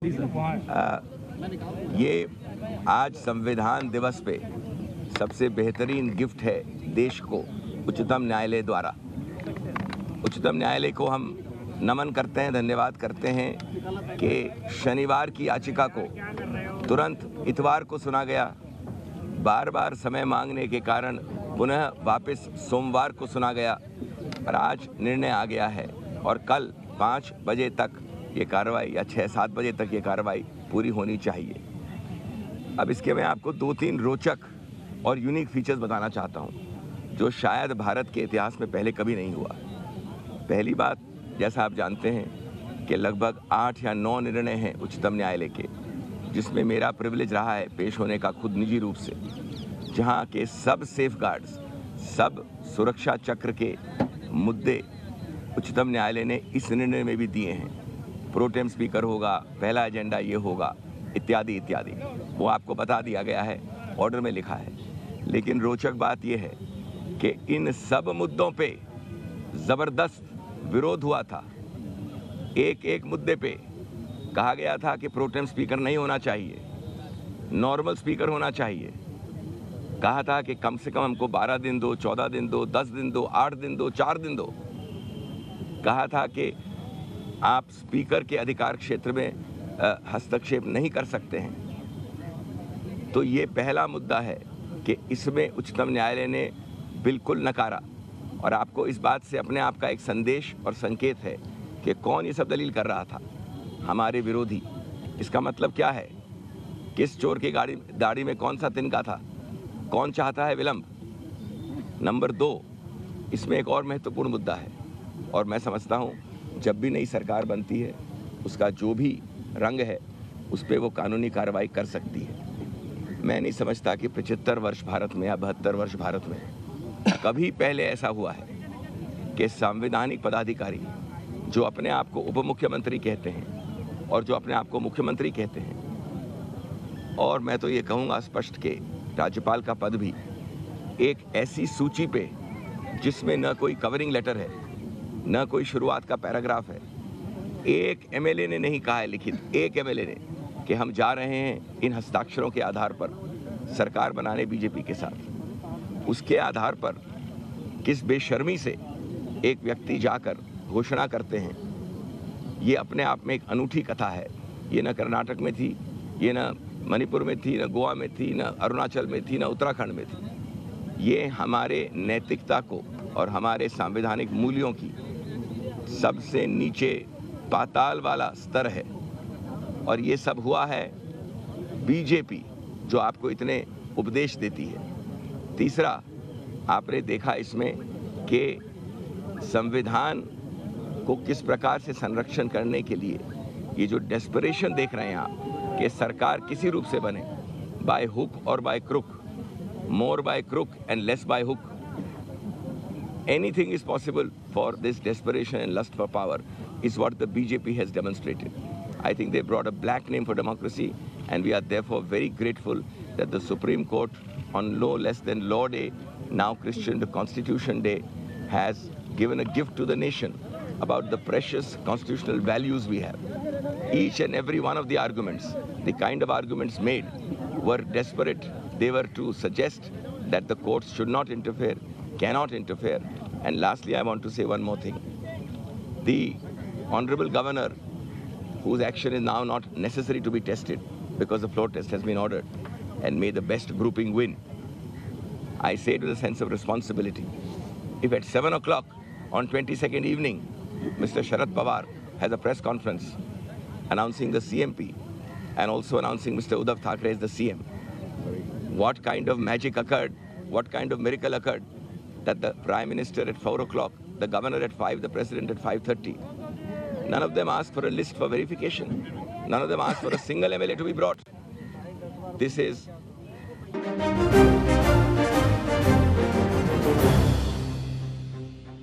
ये आज संविधान दिवस पे सबसे बेहतरीन गिफ्ट है देश को उच्चतम न्यायालय द्वारा। उच्चतम न्यायालय को हम नमन करते हैं, धन्यवाद करते हैं कि शनिवार की याचिका को तुरंत इतवार को सुना गया। बार बार समय मांगने के कारण पुनः वापस सोमवार को सुना गया और आज निर्णय आ गया है और कल 5 बजे तक ये कार्रवाई या 6-7 बजे तक ये कार्रवाई पूरी होनी चाहिए। अब इसके मैं आपको 2-3 रोचक और यूनिक फीचर्स बताना चाहता हूँ जो शायद भारत के इतिहास में पहले कभी नहीं हुआ। पहली बात, जैसा आप जानते हैं कि लगभग 8 या 9 निर्णय हैं उच्चतम न्यायालय के, जिसमें मेरा प्रिविलेज रहा है पेश होने का खुद निजी रूप से, जहाँ के सब सेफगार्ड्स, सब सुरक्षा चक्र के मुद्दे उच्चतम न्यायालय ने इस निर्णय में भी दिए हैं। प्रोटेम स्पीकर होगा, पहला एजेंडा ये होगा, इत्यादि इत्यादि, वो आपको बता दिया गया है, ऑर्डर में लिखा है। लेकिन रोचक बात यह है कि इन सब मुद्दों पे ज़बरदस्त विरोध हुआ था। एक एक मुद्दे पे कहा गया था कि प्रोटेम स्पीकर नहीं होना चाहिए, नॉर्मल स्पीकर होना चाहिए। कहा था कि कम से कम हमको 12 दिन दो, 14 दिन दो, 10 दिन दो, 8 दिन दो, 4 दिन दो। कहा था कि आप स्पीकर के अधिकार क्षेत्र में हस्तक्षेप नहीं कर सकते हैं। तो ये पहला मुद्दा है कि इसमें उच्चतम न्यायालय ने बिल्कुल नकारा। और आपको इस बात से अपने आप का एक संदेश और संकेत है कि कौन ये सब दलील कर रहा था, हमारे विरोधी। इसका मतलब क्या है? किस चोर की दाढ़ी में कौन सा तिनका था? कौन चाहता है विलंब? नंबर 2, इसमें एक और महत्वपूर्ण मुद्दा है और मैं समझता हूँ जब भी नई सरकार बनती है उसका जो भी रंग है उस पर वो कानूनी कार्रवाई कर सकती है। मैं नहीं समझता कि 75 वर्ष भारत में या 72 वर्ष भारत में कभी पहले ऐसा हुआ है कि संवैधानिक पदाधिकारी जो अपने आप को उप मुख्यमंत्री कहते हैं और जो अपने आप को मुख्यमंत्री कहते हैं, और मैं तो ये कहूँगा स्पष्ट कि राज्यपाल का पद भी एक ऐसी सूची पे जिसमें न कोई कवरिंग लेटर है, न कोई शुरुआत का पैराग्राफ है। एक एमएलए ने नहीं कहा है लिखित, एक एमएलए ने, कि हम जा रहे हैं इन हस्ताक्षरों के आधार पर सरकार बनाने बीजेपी के साथ। उसके आधार पर किस बेशर्मी से एक व्यक्ति जाकर घोषणा करते हैं, ये अपने आप में एक अनूठी कथा है। ये न कर्नाटक में थी, ये न मणिपुर में थी, न गोवा में थी, न अरुणाचल में थी, न उत्तराखंड में थी। ये हमारे नैतिकता को और हमारे संवैधानिक मूल्यों की सबसे नीचे पाताल वाला स्तर है। और ये सब हुआ है बीजेपी जो आपको इतने उपदेश देती है। तीसरा, आपने देखा इसमें कि संविधान को किस प्रकार से संरक्षण करने के लिए ये जो डेस्परेशन देख रहे हैं आप कि सरकार किसी रूप से बने, बाय हुक और by crook, more by crook and less by hook. Anything is possible for this desperation and lust for power is what the BJP has demonstrated. I think they brought a black name for democracy, and we are therefore very grateful that the Supreme Court on no less than Law Day, now christened Constitution Day, has given a gift to the nation about the precious constitutional values we have. Each and every one of the arguments, the kind of arguments made, were desperate. They were to suggest that the courts should not interfere, cannot interfere. And lastly, I want to say one more thing. The Honorable Governor, whose action is now not necessary to be tested because the floor test has been ordered, and may the best grouping win. I say with a sense of responsibility, if at 7 o'clock on 22nd evening, Mr. Sharad Pawar has a press conference announcing the CMP and also announcing Mr. Uddhav Thackeray as the CM, what kind of magic occurred, what kind of miracle occurred that the Prime Minister at 4 o'clock, the Governor at 5, the President at 5:30, none of them asked for a list for verification. None of them asked for a single MLA to be brought. This is